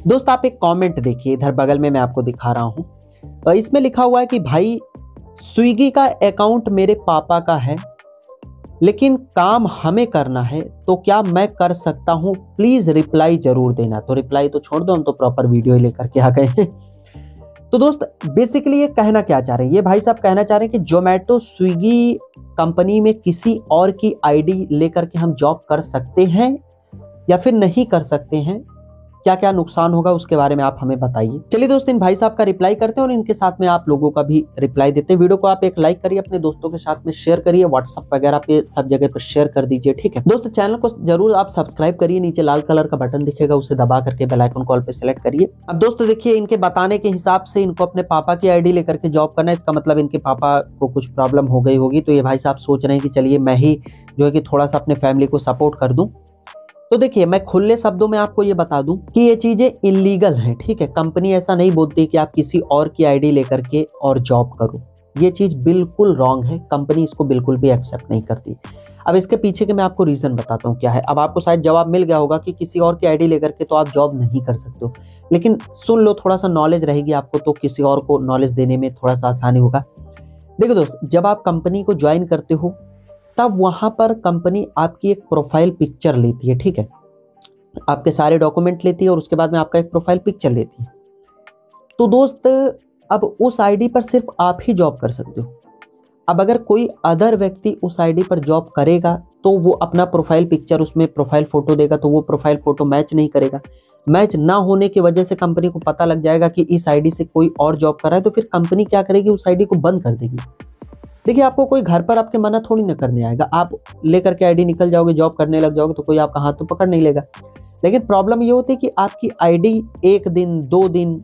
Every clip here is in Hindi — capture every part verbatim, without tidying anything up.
दोस्त आप एक कमेंट देखिए, इधर बगल में मैं आपको दिखा रहा हूँ। इसमें लिखा हुआ है कि भाई स्विगी का अकाउंट मेरे पापा का है लेकिन काम हमें करना है, तो क्या मैं कर सकता हूं? प्लीज रिप्लाई जरूर देना। तो रिप्लाई तो छोड़ दो, हम तो प्रॉपर वीडियो लेकर के आ गए हैं। तो दोस्त बेसिकली ये कहना क्या चाह रहे हैं, ये भाई साहब कहना चाह रहे हैं कि जोमेटो स्विगी कंपनी में किसी और की आईडी लेकर के हम जॉब कर सकते हैं या फिर नहीं कर सकते हैं, क्या क्या नुकसान होगा उसके बारे में आप हमें बताइए। चलिए दोस्त, इन भाई साहब का रिप्लाई करते हैं और इनके साथ में आप लोगों का भी रिप्लाई देते हैं। वीडियो को आप एक लाइक करिए, अपने दोस्तों के साथ में शेयर करिए, व्हाट्सएप वगैरह पे सब जगह पर शेयर कर दीजिए, ठीक है दोस्त। चैनल को जरूर आप सब्सक्राइब करिए, नीचे लाल कलर का बटन दिखेगा, उसे दबा करके बेल आइकन कॉल पे सिलेक्ट करिए। अब दोस्तों देखिए, इनके बताने के हिसाब से इनको अपने पापा की आईडी लेकर के जॉब करना है। इसका मतलब इनके पापा को कुछ प्रॉब्लम हो गई होगी, तो ये भाई साहब सोच रहे हैं कि चलिए मैं ही जो है कि थोड़ा सा अपने फैमिली को सपोर्ट कर दूं। तो देखिए, मैं खुले शब्दों में आपको ये बता दूं कि ये चीजें इलीगल हैं, ठीक है। कंपनी ऐसा नहीं बोलती कि आप किसी और की आईडी लेकर के और जॉब करो, ये चीज बिल्कुल रॉन्ग है। कंपनी इसको बिल्कुल भी एक्सेप्ट नहीं करती। अब इसके पीछे के मैं आपको रीजन बताता हूँ क्या है। अब आपको शायद जवाब मिल गया होगा कि किसी और की आईडी लेकर के तो आप जॉब नहीं कर सकते हो, लेकिन सुन लो, थोड़ा सा नॉलेज रहेगी आपको तो किसी और को नॉलेज देने में थोड़ा सा आसानी होगा। देखो दोस्त, जब आप कंपनी को ज्वाइन करते हो तब वहां पर कंपनी आपकी एक प्रोफाइल पिक्चर लेती है, ठीक है। आपके सारे डॉक्यूमेंट लेती है और उसके बाद में आपका एक प्रोफाइल पिक्चर लेती है। तो दोस्त, अब उस आईडी पर सिर्फ आप ही जॉब कर सकते हो। अब अगर कोई अदर व्यक्ति उस आईडी पर जॉब करेगा तो वो अपना प्रोफाइल पिक्चर, उसमें प्रोफाइल फोटो देगा, तो वो प्रोफाइल फोटो मैच नहीं करेगा। मैच ना होने की वजह से कंपनी को पता लग जाएगा कि इस आईडी से कोई और जॉब कर रहा है, तो फिर कंपनी क्या करेगी, उस आईडी को बंद कर देगी। देखिए, आपको कोई घर पर आपके मना थोड़ी ना करने आएगा। आप लेकर के आईडी निकल जाओगे, जॉब करने लग जाओगे, तो कोई आपका हाथ तो पकड़ नहीं लेगा। लेकिन प्रॉब्लम ये होती है कि आपकी आईडी एक दिन, दो दिन,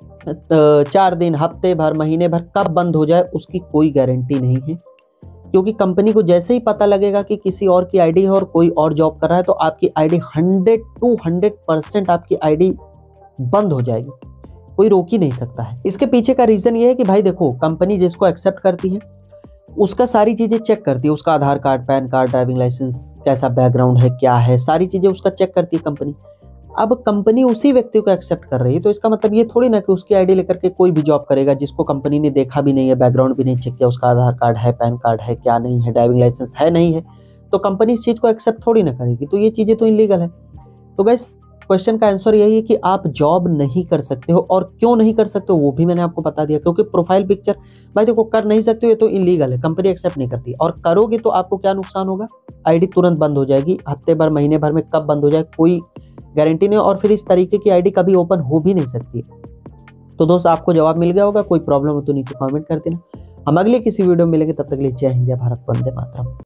चार दिन, हफ्ते भर, महीने भर कब बंद हो जाए उसकी कोई गारंटी नहीं है। क्योंकि कंपनी को जैसे ही पता लगेगा कि किसी और की आईडी है और कोई और जॉब कर रहा है, तो आपकी ID hundred two hundred percent आपकी आईडी बंद हो जाएगी। कोई रोक ही नहीं सकता है। इसके पीछे का रीजन ये है कि भाई देखो, कंपनी जिसको एक्सेप्ट करती है उसका सारी चीजें चेक करती है। उसका Aadhaar card, PAN card, driving licence, कैसा बैकग्राउंड है, क्या है, सारी चीजें उसका चेक करती है कंपनी। अब कंपनी उसी व्यक्ति को एक्सेप्ट कर रही है, तो इसका मतलब ये थोड़ी ना कि उसकी आईडी लेकर के कोई भी जॉब करेगा जिसको कंपनी ने देखा भी नहीं है, बैकग्राउंड भी नहीं चेक किया, उसका आधार कार्ड है, पैन कार्ड है, क्या नहीं है, ड्राइविंग लाइसेंस है नहीं है, तो कंपनी इस चीज को एक्सेप्ट थोड़ी ना करेगी। तो ये चीजें तो इलीगल है। तो गाइस, क्वेश्चन का आंसर यही है कि आप जॉब नहीं कर सकते हो। और क्यों नहीं कर सकते हो वो भी मैंने आपको बता दिया, क्योंकि प्रोफाइल पिक्चर भाई देखो, कर नहीं सकते हो, ये तो इलीगल है, कंपनी एक्सेप्ट नहीं करती। और करोगे तो आपको क्या नुकसान होगा, आईडी तुरंत बंद हो जाएगी। हफ्ते भर, महीने भर में कब बंद हो जाए कोई गारंटी नहीं, और फिर इस तरीके की आईडी कभी ओपन हो भी नहीं सकती। तो दोस्त, आपको जवाब मिल गया होगा। कोई प्रॉब्लम हो तो नीचे कॉमेंट कर देना। हम अगले किसी वीडियो में मिलेंगे, तब तक के लिए जय हिंद, जय भारत, वंदे मातरम।